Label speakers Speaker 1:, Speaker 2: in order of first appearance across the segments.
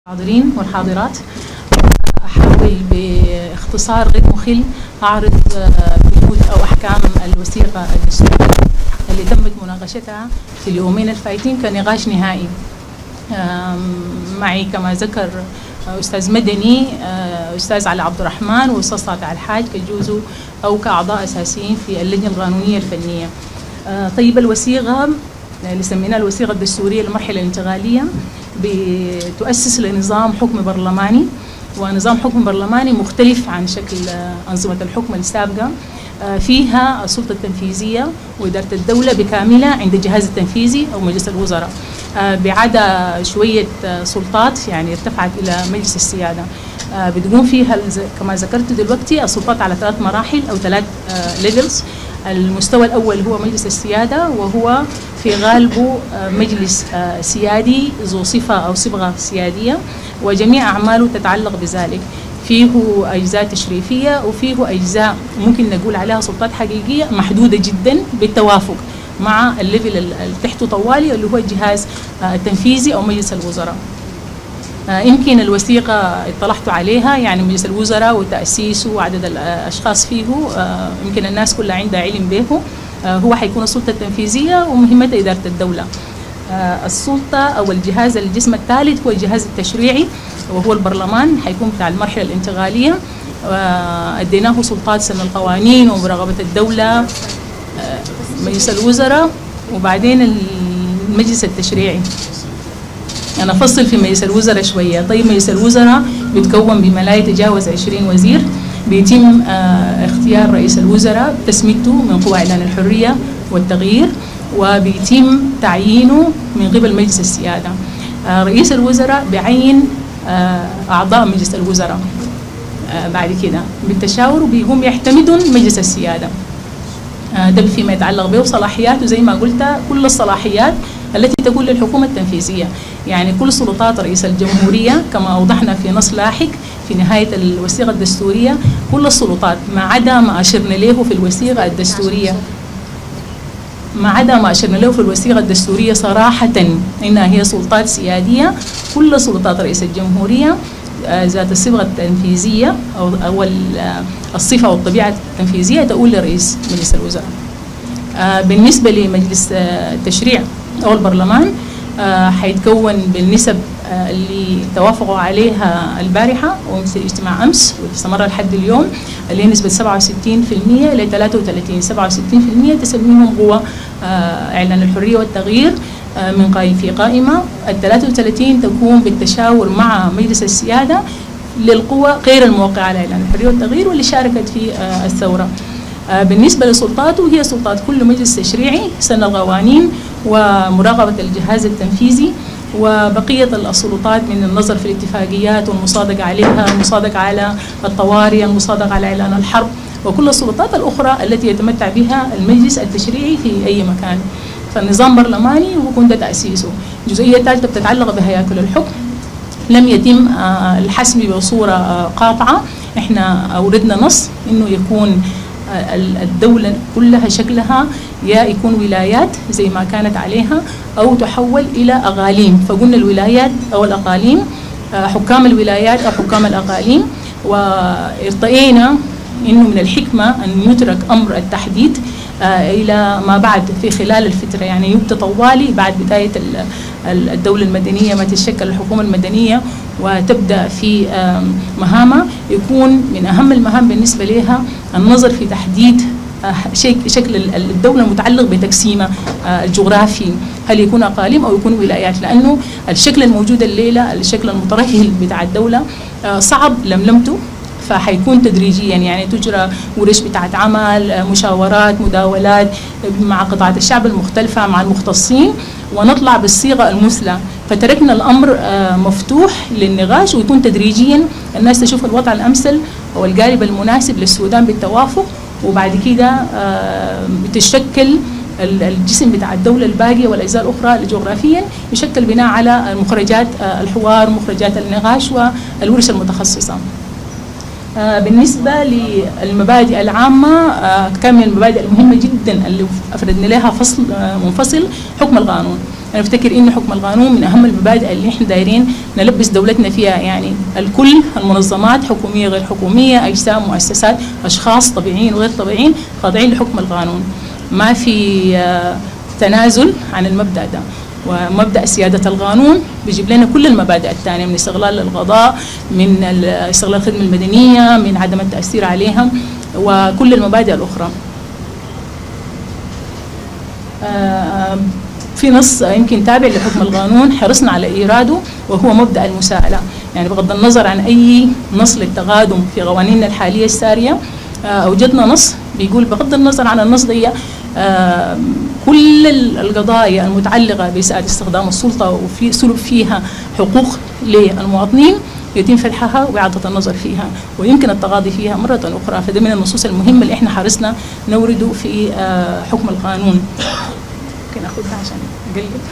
Speaker 1: الحاضرين والحاضرات، أحاول باختصار غير مخل أعرض بنود أو أحكام الوثيقة الدستورية اللي تمت مناقشتها في اليومين الفايتين كنقاش نهائي. معي كما ذكر أستاذ مدني، أستاذ علي عبد الرحمن، وأستاذ ساطع الحاج كجزء أو كأعضاء أساسيين في اللجنة القانونية الفنية. طيب، الوثيقة اللي سميناها الوثيقة الدستورية للمرحلة الانتقالية بتؤسس لنظام حكم برلماني، ونظام حكم برلماني مختلف عن شكل أنظمة الحكم السابقة. فيها السلطة التنفيذية وإدارة الدولة بكاملة عند الجهاز التنفيذي أو مجلس الوزراء، بعدا شوية سلطات يعني ارتفعت إلى مجلس السيادة. بتقوم فيها كما ذكرت دلوقتي السلطات على 3 مراحل أو 3 ليفلز. المستوى الأول هو مجلس السيادة، وهو في غالبه مجلس سيادي ذو صفة أو صبغة سيادية، وجميع أعماله تتعلق بذلك. فيه أجزاء تشريفية وفيه أجزاء ممكن نقول عليها سلطات حقيقية محدودة جدا بالتوافق مع الليفل اللي تحته طوالي اللي هو الجهاز التنفيذي أو مجلس الوزراء. يمكن الوثيقة اطلعتوا عليها، يعني مجلس الوزراء وتأسيسه وعدد الأشخاص فيه، يمكن الناس كلها عندها علم به. هو حيكون السلطة التنفيذية ومهمته إدارة الدولة. السلطة أو الجهاز الجسم الثالث هو الجهاز التشريعي، وهو البرلمان، حيكون بتاع المرحلة الانتقالية. أديناه سلطات سن القوانين ومراقبة الدولة، مجلس الوزراء، وبعدين المجلس التشريعي. أنا أفصل في مجلس الوزراء شوية. طيب، مجلس الوزراء بيتكون بما لا يتجاوز 20 وزير. بيتم اختيار رئيس الوزراء تسميته من قوى إعلان الحرية والتغيير، وبيتم تعيينه من قبل مجلس السيادة. رئيس الوزراء بعين أعضاء مجلس الوزراء بعد كده بالتشاور، وبيقوم يعتمدون مجلس السيادة. ده فيما يتعلق به صلاحيات، وزي ما قلت كل الصلاحيات التي تكون للحكومة التنفيذية، يعني كل سلطات رئيس الجمهورية كما أوضحنا في نص لاحق في نهاية الوثيقة الدستورية. كل السلطات ما عدا ما أشرنا له في الوثيقة الدستورية، صراحة إنها هي سلطات سيادية. كل سلطات رئيس الجمهورية ذات الصبغة التنفيذية أو الصفة والطبيعة التنفيذية تقول لرئيس مجلس الوزراء. بالنسبة لمجلس التشريع أو البرلمان، حيتكون بالنسب اللي توافقوا عليها البارحة ومثل اجتماع أمس واستمر لحد اليوم، اللي هي نسبة 67% إلى 33. 67% تسميهم قوى إعلان الحرية والتغيير من في قائمة. 33 تكون بالتشاور مع مجلس السيادة للقوى غير الموقعة على إعلان الحرية والتغيير واللي شاركت في الثورة. بالنسبة لسلطاته، هي سلطات كل مجلس تشريعي، سن القوانين ومراقبة الجهاز التنفيذي، وبقية السلطات من النظر في الاتفاقيات والمصادقة عليها، المصادقة على الطوارئ، المصادقة على إعلان الحرب، وكل السلطات الأخرى التي يتمتع بها المجلس التشريعي في أي مكان. فالنظام برلماني وكون ده تأسيسه. الجزئية الثالثة بتتعلق بهياكل الحكم. لم يتم الحسم بصورة قاطعة. احنا أوردنا نص إنه يكون الدولة كلها شكلها يا يكون ولايات زي ما كانت عليها أو تحول إلى أقاليم. فقلنا الولايات أو الأقاليم، حكام الولايات أو حكام الأقاليم. وارتئينا إنه من الحكمة أن يترك أمر التحديد إلى ما بعد في خلال الفترة، يعني يبدأ طوالي بعد بداية الدولة المدنية ما تتشكل الحكومة المدنية وتبدأ في مهامة. يكون من أهم المهام بالنسبة لها النظر في تحديد شكل الدولة المتعلق بتقسيمها الجغرافي، هل يكون أقاليم أو يكون ولايات، لأنه الشكل الموجود الليلة الشكل المترهل بتاع الدولة صعب لملمته. فحيكون تدريجيا، يعني تجرى ورش بتاعت عمل، مشاورات، مداولات مع قطاعات الشعب المختلفة مع المختصين، ونطلع بالصيغة المثلى. فتركنا الأمر مفتوح للنقاش، ويكون تدريجيا الناس تشوف الوضع الأمثل أو القالب المناسب للسودان بالتوافق، وبعد كده بتشكل الجسم بتاع الدولة الباقية والأجزاء الأخرى جغرافيا يشكل بناء على مخرجات الحوار، مخرجات النقاش والورش المتخصصة. بالنسبة للمبادئ العامة، كان من المبادئ المهمة جدا اللي أفردنا لها فصل منفصل حكم القانون. أنا أفتكر إن حكم القانون من أهم المبادئ اللي إحنا دايرين نلبس دولتنا فيها، يعني الكل، المنظمات حكومية غير حكومية، أجسام، مؤسسات، أشخاص طبيعيين وغير طبيعيين خاضعين لحكم القانون. ما في تنازل عن المبدأ ده. ومبدأ سيادة القانون بيجيب لنا كل المبادئ الثانية، من استغلال القضاء، من استغلال الخدمة المدنية، من عدم التأثير عليها، وكل المبادئ الأخرى. في نص يمكن تابع لحكم القانون حرصنا على إيراده، وهو مبدأ المساءلة. يعني بغض النظر عن أي نص للتقادم في قوانيننا الحالية السارية، أوجدنا نص بيقول بغض النظر عن النص دي كل القضايا المتعلقة بإساءة استخدام السلطة وفي سلب فيها حقوق للمواطنين يتم فتحها وإعادة النظر فيها، ويمكن التغاضي فيها مرة أخرى. فده من النصوص المهمة اللي إحنا حرصنا نورده في حكم القانون. ممكن أخذها عشان أقلب.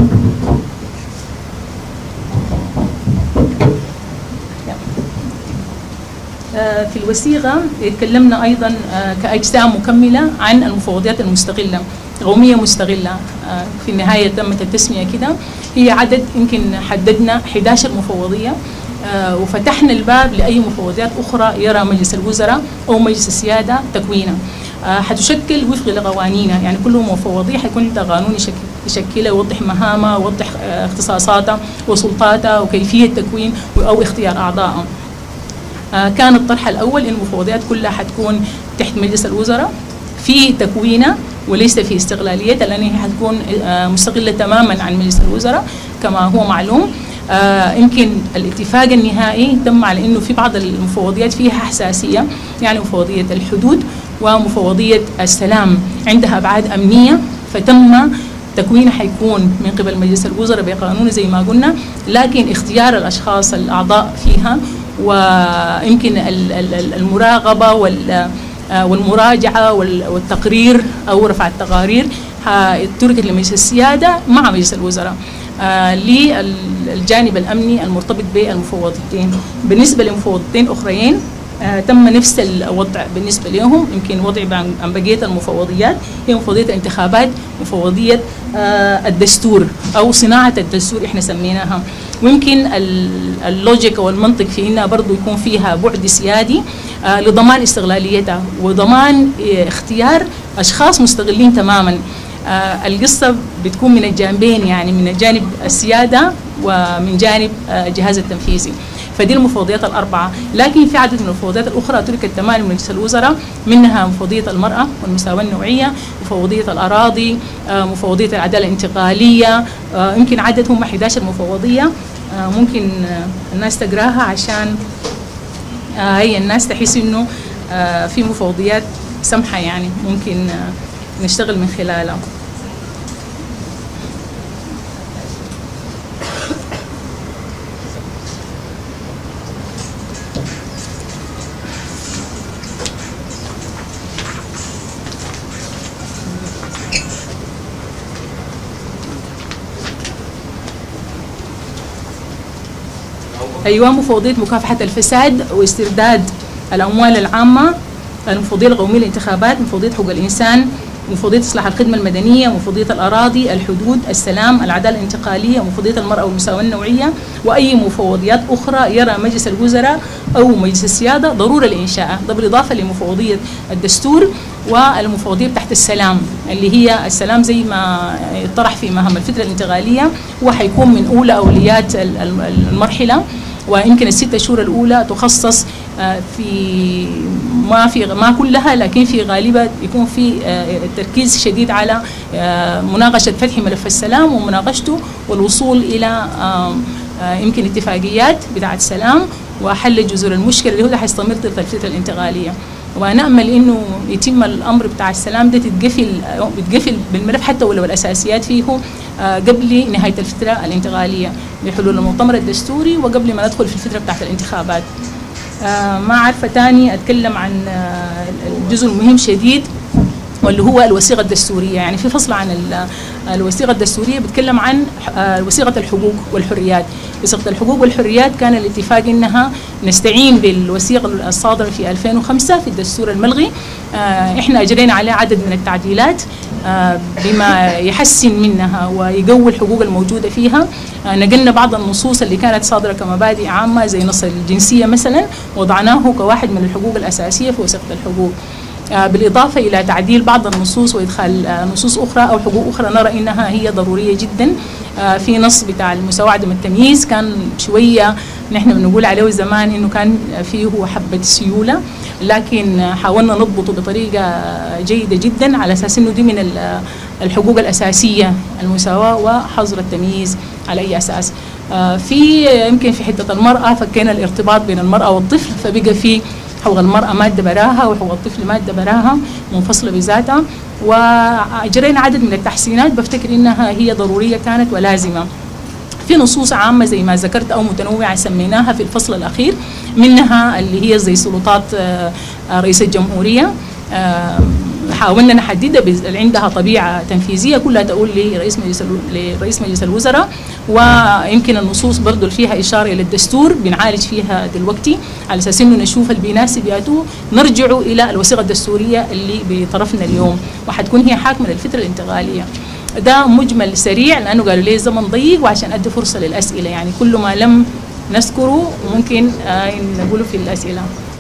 Speaker 1: في الوثيقة تكلمنا أيضا كأجسام مكملة عن المفوضيات المستغلة، قومية مستغلة. في النهاية تمت التسمية كده، هي عدد يمكن حددنا 11 مفوضية، وفتحنا الباب لأي مفوضيات أخرى يرى مجلس الوزراء أو مجلس السيادة تكوينها. حتشكل وفق لقوانينها، يعني كل مفوضية حيكون لها قانون يشكلها، يوضح مهامها، يوضح اختصاصاتها وسلطاتها وكيفية تكوين أو اختيار أعضائها. كان الطرح الأول إن المفوضيات كلها حتكون تحت مجلس الوزراء في تكوينها وليس في استغلاليتها، لأن هي حتكون مستقلة تماما عن مجلس الوزراء كما هو معلوم. يمكن الاتفاق النهائي تم على إنه في بعض المفوضيات فيها حساسية، يعني مفوضية الحدود ومفوضية السلام عندها أبعاد أمنية، فتم تكوينها حيكون من قبل مجلس الوزراء بقانون زي ما قلنا، لكن اختيار الأشخاص الأعضاء فيها ويمكن المراقبة والمراجعة والتقرير أو رفع التقارير تركت لمجلس السيادة مع مجلس الوزراء للجانب الأمني المرتبط بالمفوضيتين. بالنسبة لمفوضيتين أخرين تم نفس الوضع بالنسبة لهم، يمكن وضع عن بقية المفوضيات، هي مفوضية الانتخابات، مفوضية الدستور أو صناعة الدستور إحنا سميناها. ويمكن اللوجيك أو المنطق في إنها برضو يكون فيها بعد سيادي لضمان استغلاليتها وضمان اختيار أشخاص مستغلين تماما. القصة بتكون من الجانبين، يعني من الجانب السيادة ومن جانب الجهاز التنفيذي. فدي المفوضيات الأربعة، لكن في عدد من المفوضيات الأخرى تركت تماما من مجلس الوزراء، منها مفوضية المرأة والمساواة النوعية، مفوضية الأراضي، مفوضية العدالة الانتقالية، يمكن عددهم 11 مفوضية. ممكن الناس تقراها عشان هي الناس تحس إنه في مفوضيات سمحة، يعني ممكن نشتغل من خلالها. أيوة، مفوضية مكافحة الفساد واسترداد الأموال العامة، المفوضية القومية للانتخابات، مفوضية حقوق الإنسان، مفوضية إصلاح الخدمة المدنية، مفوضية الأراضي، الحدود، السلام، العدالة الانتقالية، مفوضية المرأة والمساواة النوعية، وأي مفوضيات أخرى يرى مجلس الوزراء أو مجلس السيادة ضرورة لإنشائها. ده بالإضافة لمفوضية الدستور والمفوضية تحت السلام، اللي هي السلام زي ما يطرح في مهام الفترة الانتقالية، وحيكون من أولى أولويات المرحلة، ويمكن ال6 شهور الأولى تخصص في ما كلها، لكن في غالبا يكون في تركيز شديد على مناقشة فتح ملف السلام ومناقشته والوصول إلى يمكن اتفاقيات بتاعة سلام وحل جذور المشكلة اللي هو حيستمر طيلة الفترة الانتقالية. ونأمل إنه يتم الأمر بتاع السلام ده تتقفل بالملف حتى ولو الأساسيات فيه قبل نهاية الفترة الانتقالية لحلول المؤتمر الدستوري وقبل ما ندخل في الفترة بتاعت الانتخابات. ما عارفة تاني أتكلم عن الجزء المهم شديد واللي هو الوثيقة الدستورية. يعني في فصل عن الوثيقة الدستورية بتتكلم عن وثيقة الحقوق والحريات. وثيقة الحقوق والحريات كان الاتفاق انها نستعين بالوثيقة الصادرة في 2005 في الدستور الملغي. احنا اجرينا عليه عدد من التعديلات بما يحسن منها ويقوي الحقوق الموجودة فيها. نقلنا بعض النصوص اللي كانت صادرة كمبادئ عامة زي نص الجنسية مثلا، وضعناه كواحد من الحقوق الأساسية في وثيقة الحقوق، بالإضافة إلى تعديل بعض النصوص وإدخال نصوص أخرى أو حقوق أخرى نرى إنها هي ضرورية جدا. في نص بتاع المساواة عدم التمييز كان شوية نحن بنقول عليه زمان إنه كان فيه حبة سيولة، لكن حاولنا نضبطه بطريقة جيدة جدا على أساس إنه دي من الحقوق الأساسية، المساواة وحظر التمييز على أي أساس. في يمكن في حتة المرأة فكينا الارتباط بين المرأة والطفل، فبقى في حقوق المرأة مادة براها وحقوق الطفل مادة براها منفصلة بذاتها، وأجرينا عدد من التحسينات بفتكر إنها هي ضرورية كانت ولازمة. في نصوص عامة زي ما ذكرت أو متنوعة سميناها في الفصل الأخير، منها اللي هي زي سلطات رئيس الجمهورية، حاولنا نحددها عندها طبيعة تنفيذية كلها تقول لرئيس مجلس الوزراء، ويمكن النصوص برضو اللي فيها إشارة إلى الدستور بنعالج فيها دلوقتي على أساس إنه نشوف اللي بيناسب ياتو نرجعوا إلى الوثيقة الدستورية اللي بطرفنا اليوم، وحتكون هي حاكمة للفترة الانتقالية. ده مجمل سريع لأنه قالوا لي زمن ضيق وعشان أدي فرصة للأسئلة، يعني كل ما لم نذكره ممكن نقوله في الأسئلة.